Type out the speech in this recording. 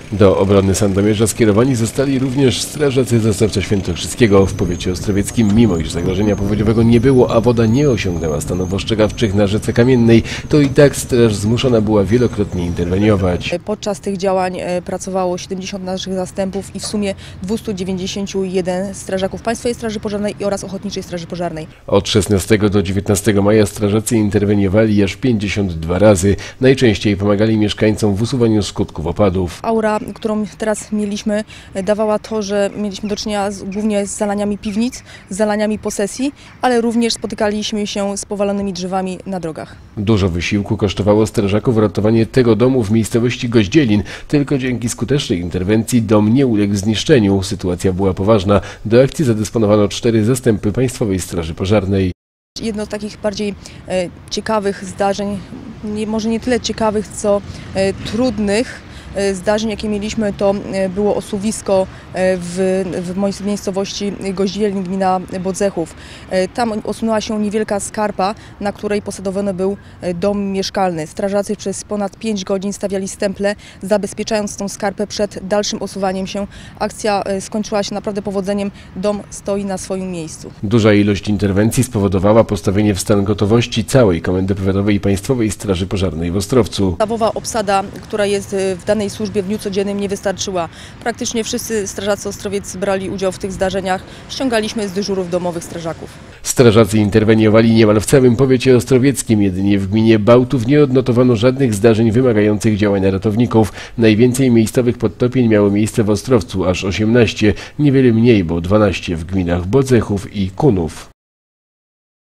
Do obrony Sandomierza skierowani zostali również strażacy zastępstwa Świętokrzyskiego w powiecie ostrowieckim. Mimo iż zagrożenia powodziowego nie było, a woda nie osiągnęła stanów ostrzegawczych na rzece Kamiennej, to i tak straż zmuszona była wielokrotnie interweniować. Podczas tych działań pracowało 70 naszych zastępów i w sumie 291 strażaków Państwowej Straży Pożarnej oraz Ochotniczej Straży Pożarnej. Od 16 do 19 maja strażacy interweniowali aż 52 razy. Najczęściej pomagali mieszkańcom w usuwaniu skutków opadów. Aura, którą teraz mieliśmy, dawała to, że mieliśmy do czynienia głównie z zalaniami piwnic, z zalaniami posesji, ale również spotykaliśmy się z powalonymi drzewami na drogach. Dużo wysiłku kosztowało strażaków ratowanie tego domu w miejscowości Goździelin. Tylko dzięki skutecznej interwencji dom nie uległ zniszczeniu. Sytuacja była poważna. Do akcji zadysponowano 4 zastępy Państwowej Straży Pożarnej. Jedno z takich bardziej ciekawych zdarzeń, może nie tyle ciekawych, co trudnych zdarzeń, jakie mieliśmy, to było osuwisko w miejscowości Goździelin, gmina Bodzechów. Tam osunęła się niewielka skarpa, na której posadowiony był dom mieszkalny. Strażacy przez ponad 5 godzin stawiali stemple, zabezpieczając tą skarpę przed dalszym osuwaniem się. Akcja skończyła się naprawdę powodzeniem. Dom stoi na swoim miejscu. Duża ilość interwencji spowodowała postawienie w stan gotowości całej Komendy Powiatowej i Państwowej Straży Pożarnej w Ostrowcu. Podstawowa obsada, która jest w danej służbie w dniu codziennym, nie wystarczyła. Praktycznie wszyscy strażacy ostrowieccy brali udział w tych zdarzeniach. Ściągaliśmy z dyżurów domowych strażaków. Strażacy interweniowali niemal w całym powiecie ostrowieckim. Jedynie w gminie Bałtów nie odnotowano żadnych zdarzeń wymagających działania ratowników. Najwięcej miejscowych podtopień miało miejsce w Ostrowcu, aż 18. Niewiele mniej, bo 12 w gminach Bodzechów i Kunów.